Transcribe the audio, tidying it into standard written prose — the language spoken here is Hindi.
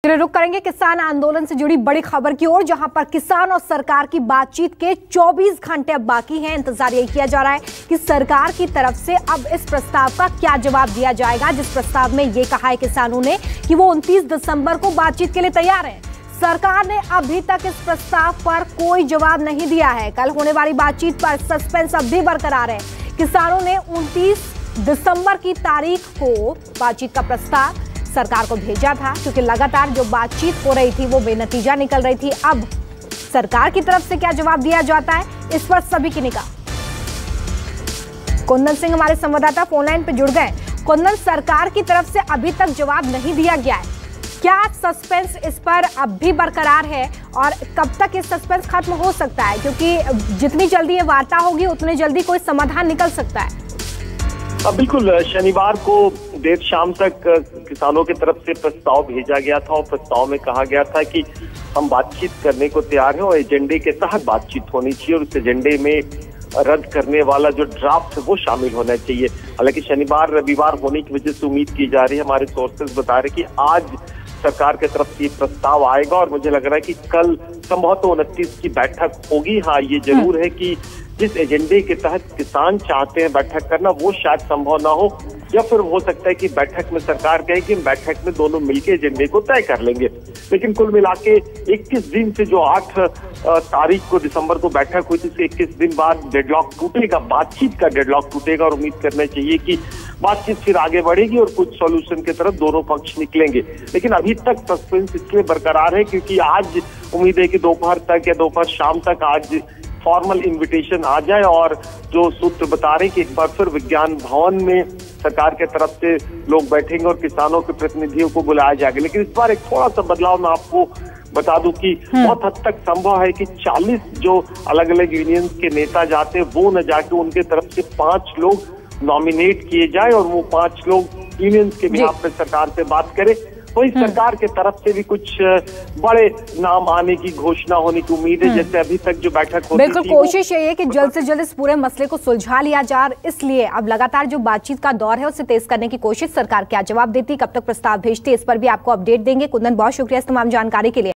चलिए रुक करेंगे किसान आंदोलन से जुड़ी बड़ी खबर की ओर, जहां पर किसान और सरकार की बातचीत के 24 घंटे अब बाकी हैं। इंतजार यही किया जा रहा है कि सरकार की तरफ से अब इस प्रस्ताव का क्या जवाब दिया जाएगा, जिस प्रस्ताव में ये कहा है किसानों ने कि वो 29 दिसंबर को बातचीत के लिए तैयार हैं। सरकार ने अभी तक इस प्रस्ताव पर कोई जवाब नहीं दिया है। कल होने वाली बातचीत पर सस्पेंस अब भी बरकरार है। किसानों ने 29 दिसंबर की तारीख को बातचीत का प्रस्ताव सरकार को भेजा था, क्योंकि लगातार जो बातचीत हो रही थी वो बेनतीजा निकल रही थी। अब सरकार की तरफ से क्या जवाब दिया जाता है, इस पर सभी की निगाह। कुंदन सिंह हमारे संवाददाता फोन लाइन पे जुड़ गए। कुंदन, सरकार की तरफ से अभी तक जवाब नहीं दिया गया है, क्या सस्पेंस इस पर अब भी बरकरार है और कब तक ये सस्पेंस खत्म हो सकता है, क्योंकि जितनी जल्दी ये वार्ता होगी उतनी जल्दी कोई समाधान निकल सकता है? बिल्कुल, शनिवार को देर शाम तक किसानों की तरफ से प्रस्ताव भेजा गया था और प्रस्ताव में कहा गया था कि हम बातचीत करने को तैयार हैं और एजेंडे के तहत बातचीत होनी चाहिए और उस एजेंडे में रद्द करने वाला जो ड्राफ्ट है वो शामिल होना चाहिए। हालांकि शनिवार रविवार होने की वजह से उम्मीद की जा रही है, हमारे सोर्सेज बता रहे कि आज सरकार की तरफ से प्रस्ताव आएगा और मुझे लग रहा है कि कल संभवतः 29 की बैठक होगी। हाँ, ये जरूर है कि जिस एजेंडे के तहत किसान चाहते हैं बैठक करना वो शायद संभव ना हो, या फिर हो सकता है कि बैठक में सरकार कहे कि बैठक में दोनों मिलकर एजेंडे को तय कर लेंगे। लेकिन कुल मिला के 21 दिन से जो 8 तारीख को दिसंबर को बैठक हुई थी, 21 दिन बाद डेडलॉक टूटेगा, बातचीत का डेडलॉक टूटेगा और उम्मीद करना चाहिए कि बातचीत फिर आगे बढ़ेगी और कुछ सॉल्यूशन की तरफ दोनों पक्ष निकलेंगे। लेकिन अभी तक सस्पेंस इसलिए बरकरार है क्योंकि आज उम्मीद है कि दोपहर तक या दोपहर शाम तक आज फॉर्मल इनविटेशन आ जाए और जो सूत्र बता रहे हैं कि एक बार फिर विज्ञान भवन में सरकार के तरफ से लोग बैठेंगे और किसानों के प्रतिनिधियों को बुलाया जाएगा। लेकिन इस बार एक थोड़ा सा बदलाव मैं आपको बता दूं कि बहुत हद तक संभव है कि 40 जो अलग अलग यूनियंस के नेता जाते हैं वो न जाके उनके तरफ से 5 लोग नॉमिनेट किए जाए और वो 5 लोग यूनियंस के बिहाफ पे सरकार से बात करें। तो इस सरकार के तरफ से भी कुछ बड़े नाम आने की घोषणा होने की उम्मीद है, जैसे अभी तक जो बैठक होती थी। बिल्कुल, कोशिश यही है कि जल्द से जल्द इस पूरे मसले को सुलझा लिया जाए। इसलिए अब लगातार जो बातचीत का दौर है उसे तेज करने की कोशिश सरकार क्या जवाब देती, कब तक प्रस्ताव भेजती, इस पर भी आपको अपडेट देंगे। कुंदन, बहुत शुक्रिया इस तमाम जानकारी के लिए।